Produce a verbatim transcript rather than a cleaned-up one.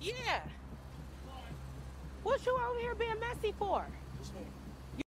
Yeah. What you over here being messy for? This one.